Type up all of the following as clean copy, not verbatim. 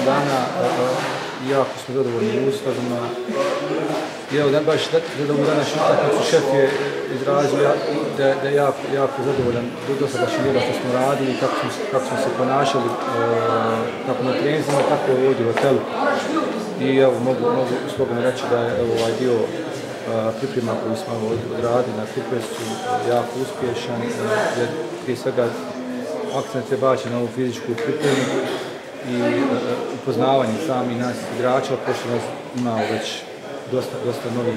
dana i jako smo zadovoljni uslovima. I evo, baš zadovoljno današnju utakmicu, šef je izrazio da je jako zadovoljan dosadašnjim djelom što smo radili, kako smo se ponašali, kako na treninzima, tako je ovdje u hotelu. I evo, mogu slobodno reći da je ovaj dio priprema koju smo odradili na kupe su jako uspješan, jer prije svega akcent je bačen na ovu fizičku pripremu i upoznavanje sami nas igrača, pošto nas imamo već dosta novih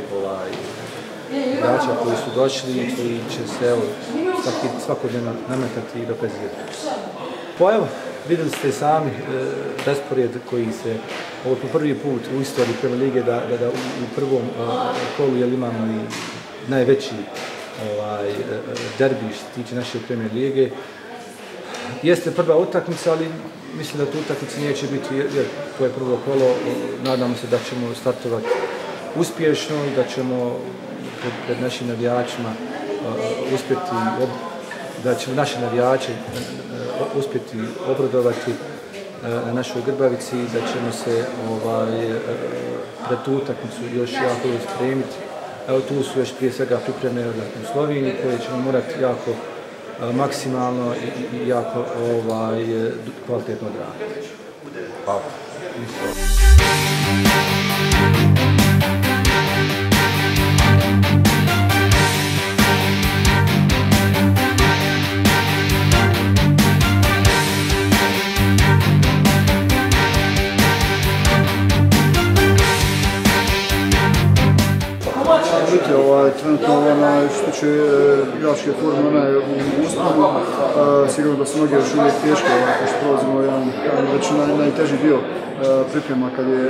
igrača koji su došli i koji će se svakodnevno nametati i dokazivati. Pa evo, vidjeli ste sami raspored koji se ovo po prvi put u istoriji Premier lige da u prvom kolu imamo i najveći derbi što se tiče naše Premier lige. Jeste prva utakmica, ali mislim da tu utakmica neće biti, jer to je prvo kolo. Nadamo se da ćemo startovati uspješno i da ćemo pred našim navijačima uspjeti, da ćemo naši navijači uspjeti obradovati na našoj Grbavici i da ćemo se pred tu utakmicu još jako spremiti. Evo tu su još prije svega pripreme u Sloveniji koje ćemo morati jako maksimalno i jako kvalitetno odraditi. Hvala. Trenutno što se tiče igračke forme, ona je u usponu. Sigurno da su noge još uvijek teške, pošto prolazimo jedan najteži dio priprema kad je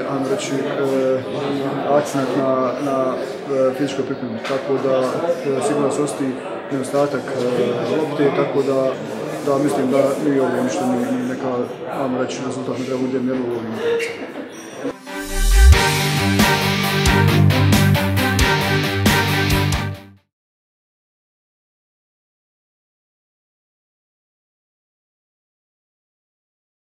akcent na fizičkoj pripremi. Tako da sigurno se ostaje nedostatak lopte, tako da mislim da nije ovo ništa ni neka, rezultat ne treba bude mjerilo u ovim utakmicama.